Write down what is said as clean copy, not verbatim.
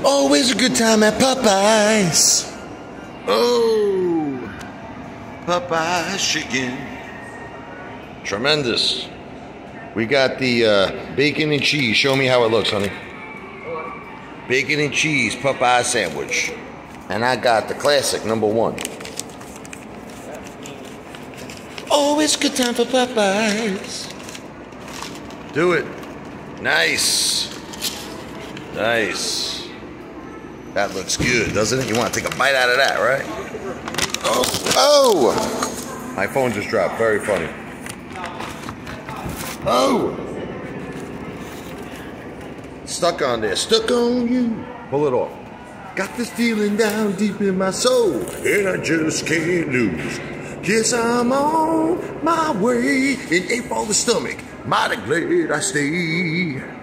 Always a good time at Popeyes. Oh, Popeye's chicken. Tremendous. We got the bacon and cheese. Show me how it looks, honey. Bacon and cheese Popeye sandwich. And I got the classic #1. Always a good time for Popeyes. Do it. Nice. Nice. That looks good, doesn't it? You want to take a bite out of that, right? Oh! My phone just dropped. Very funny. Oh! Stuck on there. Stuck on you. Pull it off. Got this feeling down deep in my soul, and I just can't lose. Guess I'm on my way. It ain't for the stomach. Mighty glad I stayed.